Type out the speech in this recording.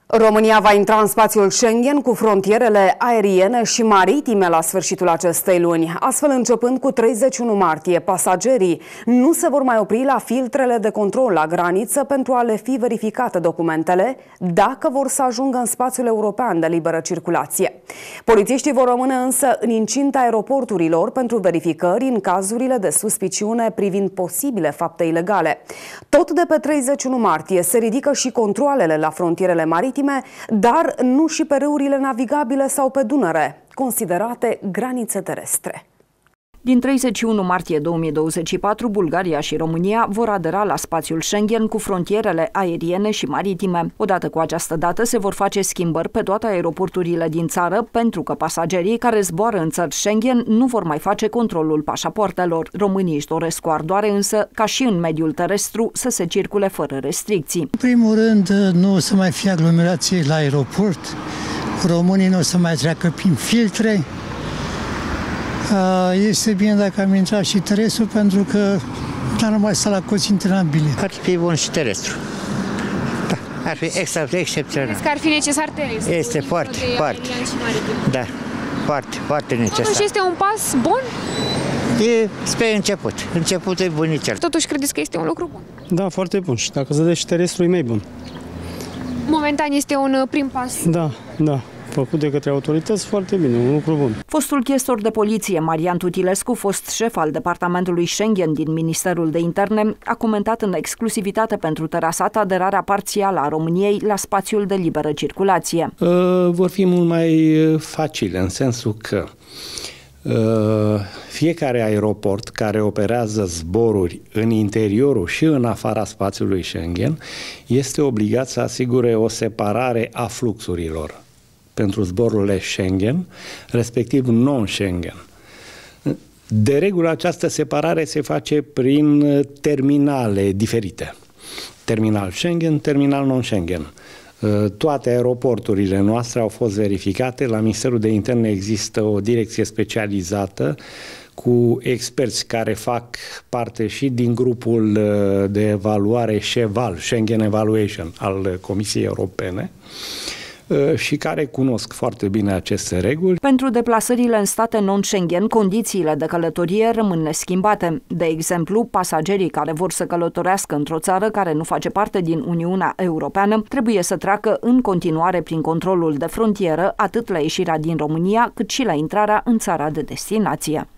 România va intra în spațiul Schengen cu frontierele aeriene și maritime la sfârșitul acestei luni. Astfel, începând cu 31 martie, pasagerii nu se vor mai opri la filtrele de control la graniță pentru a le fi verificate documentele dacă vor să ajungă în spațiul european de liberă circulație. Polițiștii vor rămâne însă în incinta aeroporturilor pentru verificări în cazurile de suspiciune privind posibile fapte ilegale. Tot de pe 31 martie se ridică și controalele la frontierele maritime, dar nu și pe râurile navigabile sau pe Dunăre, considerate granițe terestre. Din 31 martie 2024, Bulgaria și România vor adera la spațiul Schengen cu frontierele aeriene și maritime. Odată cu această dată se vor face schimbări pe toate aeroporturile din țară, pentru că pasagerii care zboară în țări Schengen nu vor mai face controlul pașapoartelor. Românii își doresc cu ardoare însă, ca și în mediul terestru, să se circule fără restricții. În primul rând, nu o să mai fie aglomerație la aeroport, românii nu o să mai treacă prin filtre. Este bine dacă am intrat și terestru, pentru că n-ar mai sta la coți internabile. Ar fi bun și terestru. Da, ar fi excepțional. Crezi că ar fi necesar terestru? Este foarte. Da, foarte necesar. Totuși este un pas bun? E spre început. Începutul e bunicel. Totuși credeți că este un lucru bun? Da, foarte bun. Și dacă se dă și terestru, e mai bun. Momentan este un prim pas. Da. Făcut de către autorități, foarte bine, un lucru bun. Fostul chestor de poliție, Marian Tutilescu, fost șef al Departamentului Schengen din Ministerul de Interne, a comentat în exclusivitate pentru Terasat aderarea parțială a României la spațiul de liberă circulație. Vor fi mult mai facile, în sensul că fiecare aeroport care operează zboruri în interiorul și în afara spațiului Schengen este obligat să asigure o separare a fluxurilor pentru zborurile Schengen, respectiv non-Schengen. De regulă, această separare se face prin terminale diferite. Terminal Schengen, terminal non-Schengen. Toate aeroporturile noastre au fost verificate. La Ministerul de Interne există o direcție specializată cu experți care fac parte și din grupul de evaluare SCHEVAL, Schengen Evaluation, al Comisiei Europene, și care cunosc foarte bine aceste reguli. Pentru deplasările în state non-Schengen, condițiile de călătorie rămân neschimbate. De exemplu, pasagerii care vor să călătorească într-o țară care nu face parte din Uniunea Europeană trebuie să treacă în continuare prin controlul de frontieră, atât la ieșirea din România, cât și la intrarea în țara de destinație.